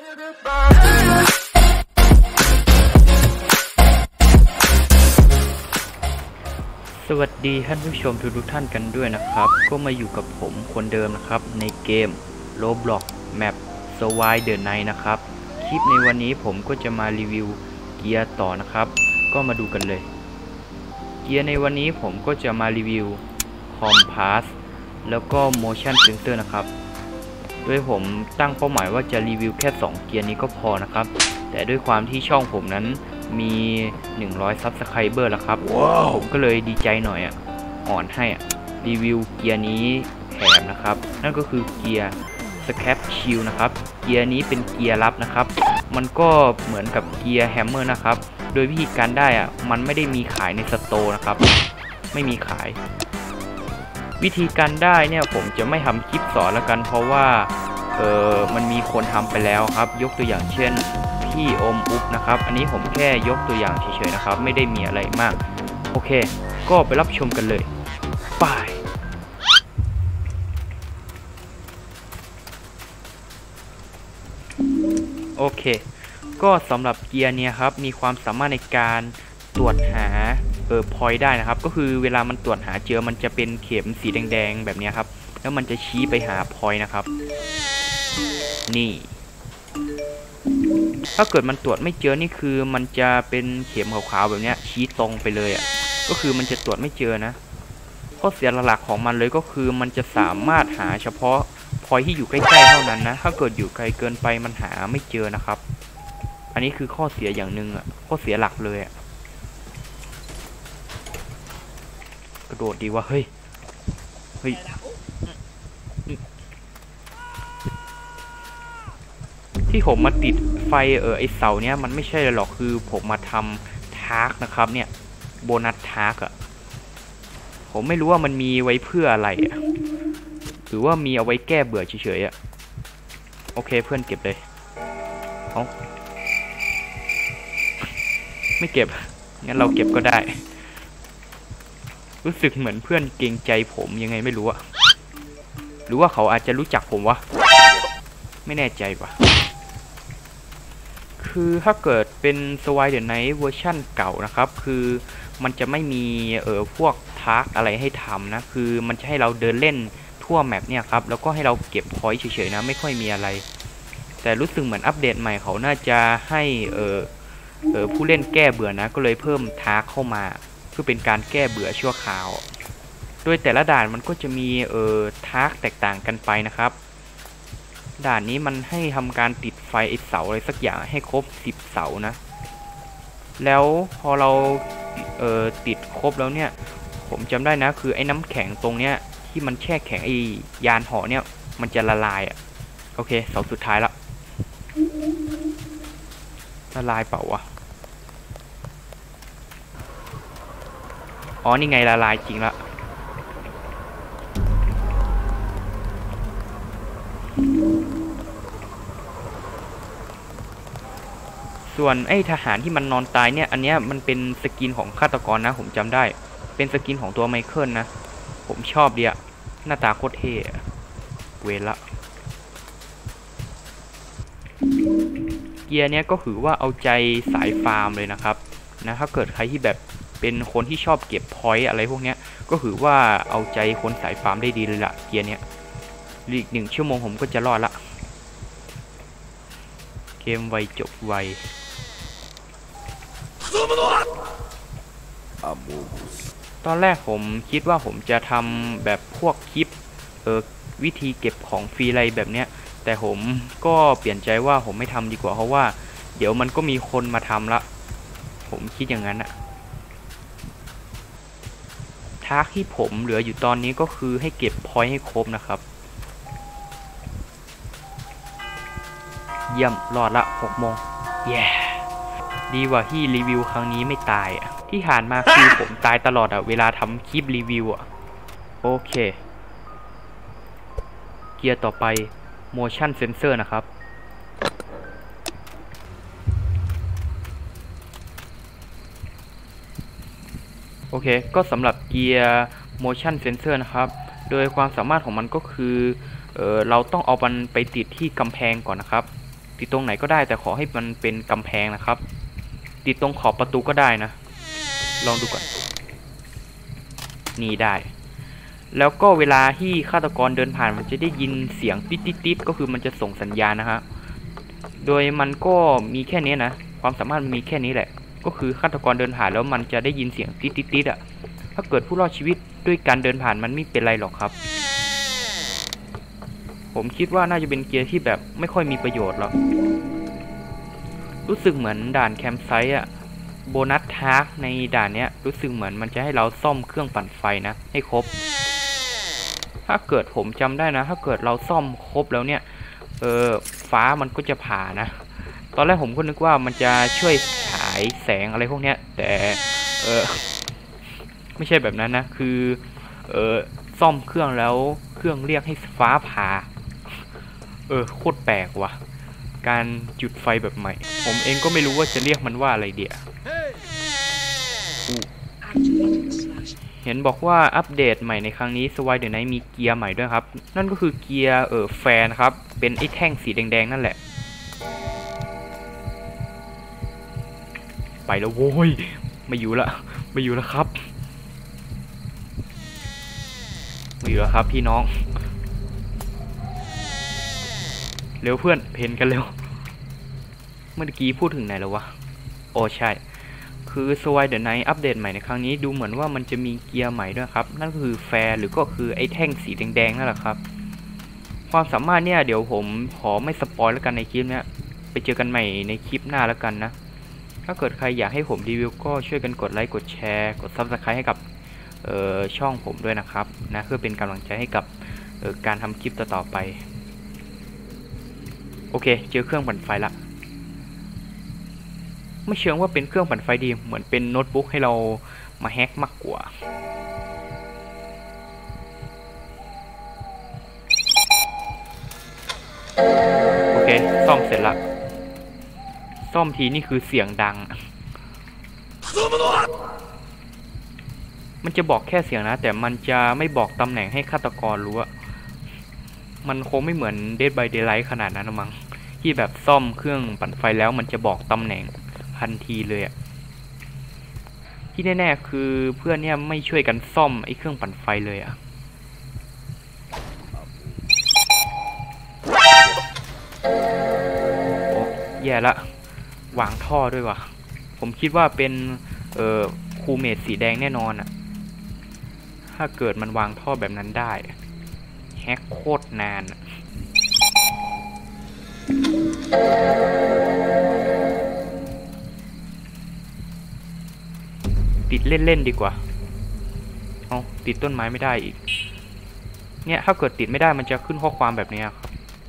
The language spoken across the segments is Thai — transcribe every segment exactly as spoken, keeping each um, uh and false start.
สวัสดีท่านผู้ชมทุกท่านกันด้วยนะครับก็มาอยู่กับผมคนเดิมนะครับในเกม Roblox Map Survive the Night นะครับคลิปในวันนี้ผมก็จะมารีวิวเกียร์ต่อนะครับก็มาดูกันเลยเกียร์ในวันนี้ผมก็จะมารีวิว Compass แล้วก็ Motion Sensor นะครับโดยผมตั้งเป้าหมายว่าจะรีวิวแค่สองเกียร์นี้ก็พอนะครับแต่ด้วยความที่ช่องผมนั้นมีหนึ่งร้อย Subscriber แล้วครับ wow. ผมก็เลยดีใจหน่อยอ่ะอ่อนให้อ่ะรีวิวเกียร์นี้แถมนะครับนั่นก็คือเกียร์ Scrap Shield นะครับเกียร์นี้เป็นเกียร์ลับนะครับมันก็เหมือนกับเกียร์ Hammer นะครับโดยวิธีการได้อ่ะมันไม่ได้มีขายในสโตร์นะครับไม่มีขายวิธีการได้เนี่ยผมจะไม่ทำคลิปสอนแล้วกันเพราะว่าเออมันมีคนทำไปแล้วครับยกตัวอย่างเช่นพี่อมอุ๊บนะครับอันนี้ผมแค่ยกตัวอย่างเฉยๆนะครับไม่ได้มีอะไรมากโอเคก็ไปรับชมกันเลยไปโอเคก็สำหรับเกียร์เนี่ยครับมีความสามารถในการตรวจหาเออพอยต์ได้นะครับก็คือเวลามันตรวจหาเจอมันจะเป็นเข็มสีแดงๆแบบนี้ครับแล้วมันจะชี้ไปหาพอยต์นะครับนี่ถ้าเกิดมันตรวจไม่เจอนี่คือมันจะเป็นเข็มขาวๆแบบนี้ชี้ตรงไปเลยอ่ะก็คือมันจะตรวจไม่เจอนะข้อเสียหลักๆของมันเลยก็คือมันจะสามารถหาเฉพาะพอยที่อยู่ใกล้ๆเท่านั้นนะถ้าเกิดอยู่ไกลเกินไปมันหาไม่เจอนะครับอันนี้คือข้อเสียอย่างหนึ่งอ่ะข้อเสียหลักเลยอ่ะกระโดดดีวะเฮ้ยเฮ้ยที่ผมมาติดไฟเออไอเสาเนี้ยมันไม่ใช่หรอกคือผมมาทำทาร์กนะครับเนี่ยโบนัสทาร์กอะผมไม่รู้ว่ามันมีไว้เพื่ออะไรอะหรือว่ามีเอาไว้แก้เบื่อเฉยๆอะโอเคเพื่อนเก็บเลยเอาไม่เก็บงั้นเราเก็บก็ได้รู้สึกเหมือนเพื่อนเกรงใจผมยังไงไม่รู้อะหรือว่าเขาอาจจะรู้จักผมวะไม่แน่ใจวะคือถ้าเกิดเป็น Survive the Night เวอร์ชั่นเก่านะครับคือมันจะไม่มีเออพวกทาร์กอะไรให้ทำนะคือมันจะให้เราเดินเล่นทั่วแมปเนี่ยครับแล้วก็ให้เราเก็บพอยต์เฉยๆนะไม่ค่อยมีอะไรแต่รู้สึกเหมือนอัปเดตใหม่เขาน่าจะให้เออเออผู้เล่นแก้เบื่อนะก็เลยเพิ่มทาร์กเข้ามาเพื่อเป็นการแก้เบื่อชั่วคราวโดยแต่ละด่านมันก็จะมีเออทาร์กแตกต่างกันไปนะครับด่านนี้มันให้ทำการติดไฟไอเสาอะไรสักอย่างให้ครบสิบเสานะแล้วพอเราเอ่อติดครบแล้วเนี่ยผมจำได้นะคือไอ้น้ำแข็งตรงเนี้ยที่มันแช่แข็งไอยานหอเนี่ยมันจะละลายอ่ะโอเคเสาสุดท้ายละละลายเปล่าวะอ๋อนี่ไงละลายจริงละส่วนไอ้ทหารที่มันนอนตายเนี่ยอันเนี้ยมันเป็นสกินของฆาตกรนะผมจำได้เป็นสกินของตัวไมเคิลนะผมชอบดีอะหน้าตาโคตรเท่เวละเกียร์เนี้ยก็ถือว่าเอาใจสายฟาร์มเลยนะครับนะถ้าเกิดใครที่แบบเป็นคนที่ชอบเก็บพอยต์อะไรพวกเนี้ยก็ถือว่าเอาใจคนสายฟาร์มได้ดีเลยละเกียร์เนี้ยอีกหนึ่งชั่วโมงผมก็จะรอดละเกมไวจบไวตอนแรกผมคิดว่าผมจะทำแบบพวกคลิปเออวิธีเก็บของฟรีอะไรแบบเนี้ยแต่ผมก็เปลี่ยนใจว่าผมไม่ทำดีกว่าเพราะว่าเดี๋ยวมันก็มีคนมาทำละผมคิดอย่างนั้นอะทาร์กที่ผมเหลืออยู่ตอนนี้ก็คือให้เก็บพอยต์ให้ครบนะครับเยี่ยมรอดละหกโมงแย่ดีกว่าที่รีวิวครั้งนี้ไม่ตายอ่ะที่ผ่านมาคือผมตายตลอดอ่ะเวลาทำคลิปรีวิวอ่ะโอเคเกียร์ต่อไป motion sensor นะครับโอเคก็สำหรับเกียร์ motion sensor นะครับโดยความสามารถของมันก็คือเออเราต้องเอามันไปติดที่กำแพงก่อนนะครับติดตรงไหนก็ได้แต่ขอให้มันเป็นกำแพงนะครับติดตรงขอบประตูก็ได้นะลองดูก่อนนี่ได้แล้วก็เวลาที่ฆาตกรเดินผ่านมันจะได้ยินเสียงติ๊ดติ๊ดติ๊ดก็คือมันจะส่งสัญญาณนะฮะโดยมันก็มีแค่นี้นะความสามารถมันมีแค่นี้แหละก็คือฆาตกรเดินผ่านแล้วมันจะได้ยินเสียงติ๊ดติ๊ดติ๊ดอ่ะถ้าเกิดผู้รอดชีวิตด้วยการเดินผ่านมันไม่เป็นไรหรอกครับผมคิดว่าน่าจะเป็นเกียร์ที่แบบไม่ค่อยมีประโยชน์หรอกรู้สึกเหมือนด่านแคมป์ไซต์อะโบนัสทาร์กในด่านเนี้ยรู้สึกเหมือนมันจะให้เราซ่อมเครื่องปั่นไฟนะให้ครบถ้าเกิดผมจำได้นะถ้าเกิดเราซ่อมครบแล้วเนี่ยเออฟ้ามันก็จะผ่านะตอนแรกผมก็นึกว่ามันจะช่วยฉายแสงอะไรพวกเนี้ยแต่เออไม่ใช่แบบนั้นนะคือเออซ่อมเครื่องแล้วเครื่องเรียกให้ฟ้าผ่าเออโคตรแปลกว่ะการจุดไฟแบบใหม่ผมเองก็ไม่รู้ว่าจะเรียกมันว่าอะไรเดี๋ยวเห็นบอกว่าอัปเดตใหม่ในครั้งนี้สวายเดอะไนท์มีเกียร์ใหม่ด้วยครับนั่นก็คือเกียร์เออแฟนครับเป็นไอ้แท่งสีแดงๆนั่นแหละไปแล้วโว้ยไม่อยู่ละไม่อยู่แล้วครับไม่อยู่แล้วครับพี่น้องเร็วเพื่อนเพนกันเร็วเมื่อกี้พูดถึงไหนแล้ววะโอ้ใช่คือ Sway the Night อัปเดตใหม่ในครั้งนี้ดูเหมือนว่ามันจะมีเกียร์ใหม่ด้วยครับนั่นก็คือแฟร์หรือก็คือไอ้แท่งสีแดงๆนั่นแหละครับความสามารถเนี่ยเดี๋ยวผมขอไม่สปอยแล้วกันในคลิปเนี้ยไปเจอกันใหม่ในคลิปหน้าแล้วกันนะถ้าเกิดใครอยากให้ผมรีวิวก็ช่วยกันกดไลค์กดแชร์กด ซับสไครบ์ ให้กับช่องผมด้วยนะครับนะเพื่อเป็นกำลังใจให้กับการทำคลิปต่อๆไปโอเคเจอเครื่องปั่นไฟละไม่เชิงว่าเป็นเครื่องปั่นไฟดีเหมือนเป็นโน้ตบุ๊กให้เรามาแฮกมากกว่าโอเคซ่อมเสร็จละซ่อมทีนี่คือเสียงดังมันจะบอกแค่เสียงนะแต่มันจะไม่บอกตำแหน่งให้ฆาตกรรู้อะมันคงไม่เหมือน Dead by Daylight ขนาดนั้นหรอกมั้งที่แบบซ่อมเครื่องปั่นไฟแล้วมันจะบอกตำแหน่งทันทีเลยอะที่แน่ๆคือเพื่อนเนี่ยไม่ช่วยกันซ่อมไอ้เครื่องปั่นไฟเลยอะโอ้แย่ละวางท่อด้วยวะผมคิดว่าเป็นเอ่อคูเมทสีแดงแน่นอนอะถ้าเกิดมันวางท่อแบบนั้นได้แฮกโคตรนานติดเล่นๆดีกว่าเอาติดต้นไม้ไม่ได้อีกเนี่ยถ้าเกิดติดไม่ได้มันจะขึ้นข้อความแบบนี้ครับ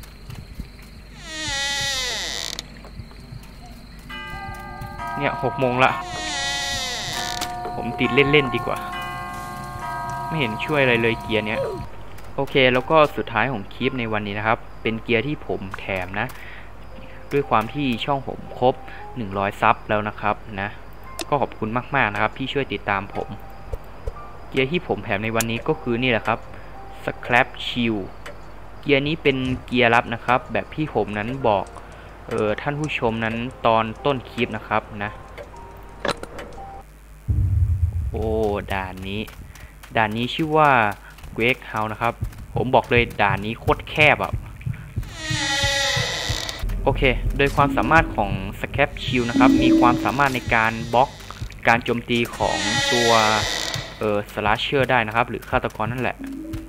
เนี่ยหกโมงละผมติดเล่นๆดีกว่าไม่เห็นช่วยอะไรเลยเกียร์เนี้ยโอเคแล้วก็สุดท้ายของคลิปในวันนี้นะครับเป็นเกียร์ที่ผมแถมนะด้วยความที่ช่องผมครบหนึ่งร้อยซับแล้วนะครับนะก็ขอบคุณมากๆนะครับที่ช่วยติดตามผมเกียร์ที่ผมแถมในวันนี้ก็คือนี่แหละครับ Scrap Shield เกียร์นี้เป็นเกียร์ลับนะครับแบบที่ผมนั้นบอกเออท่านผู้ชมนั้นตอนต้นคลิปนะครับนะโอ้ด่านนี้ด่านนี้ชื่อว่าเวกเฮาส์นะครับผมบอกเลยด่านนี้โคตรแคบอ่ะโอเคโดยความสามารถของ Scrap Shield นะครับมีความสามารถในการบล็อกการโจมตีของตัวเอ่อสลัชเชอร์ได้นะครับหรือฆาตกรนั่นแหละ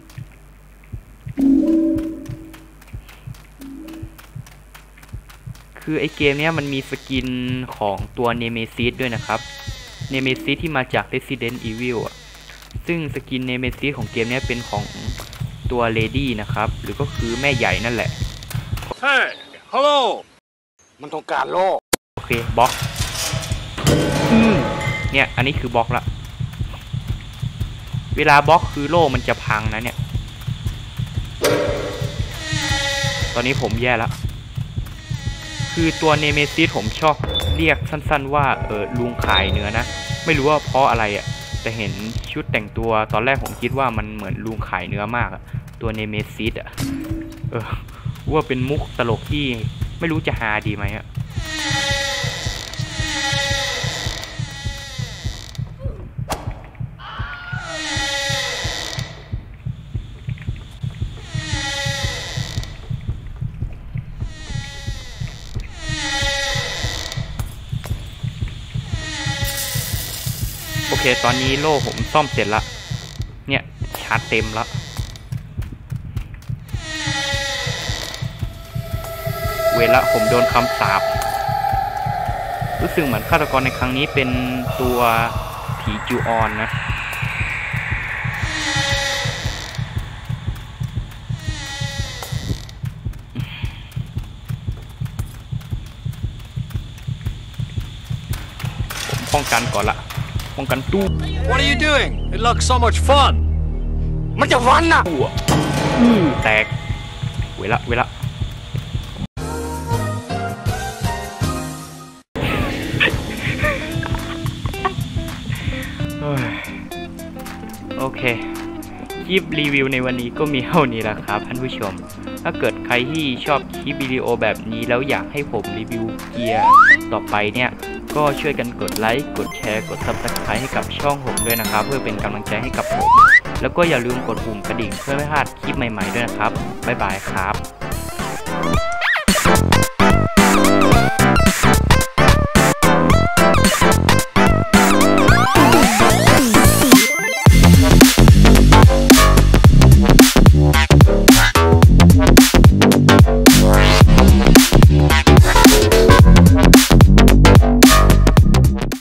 คือไอเกมเนี้ยมันมีสกินของตัวเนเมซิสด้วยนะครับเนเมซิสที่มาจาก Resident Evil อ่ะซึ่งสกินเนเมซิสของเกมนี้เป็นของตัวเลดี้นะครับหรือก็คือแม่ใหญ่นั่นแหละเฮ้ยฮัลโหลมันต้องการโล่โอเคบล็อกเนี่ยอันนี้คือบล็อกละเวลาบล็อกคือโล่มันจะพังนะเนี่ยตอนนี้ผมแย่แล้วคือตัวเนเมซิสผมชอบเรียกสั้นๆว่าเออลุงขายเนื้อนะไม่รู้ว่าเพราะอะไรอ่ะแต่เห็นชุดแต่งตัวตอนแรกผมคิดว่ามันเหมือนลุงขายเนื้อมากอะตัวเนเมซิสอ่ะเออว่าเป็นมุกตลกที่ไม่รู้จะหาดีไหมฮะโอเคตอนนี้โล่ผมซ่อมเสร็จละเนี่ยชาร์จเต็มแล้วเวลาผมโดนคำสาปรู้สึกเหมือนฆาตกรในครั้งนี้เป็นตัวผีจูออนนะผมป้องกันก่อนละป้องกันตู้ What are you doing? It looks so much fun. มันจะฟันนะตู้อู้แตกเวลาเวลาโอเคคลิปรีวิวในวันนี้ก็มีเท่านี้แหละครับท่านผู้ชมถ้าเกิดใครที่ชอบคลิปวิดีโอแบบนี้แล้วอยากให้ผมรีวิวเกียร์ต่อไปเนี่ยก็ช่วยกันกดไลค์กดแชร์กด ซับสไครบ์ ให้กับช่องผมด้วยนะครับเพื่อเป็นกำลังใจให้กับผมแล้วก็อย่าลืมกดปุ่มกระดิ่งเพื่อไม่พลาดคลิปใหม่ๆด้วยนะครับบ๊ายบายครับ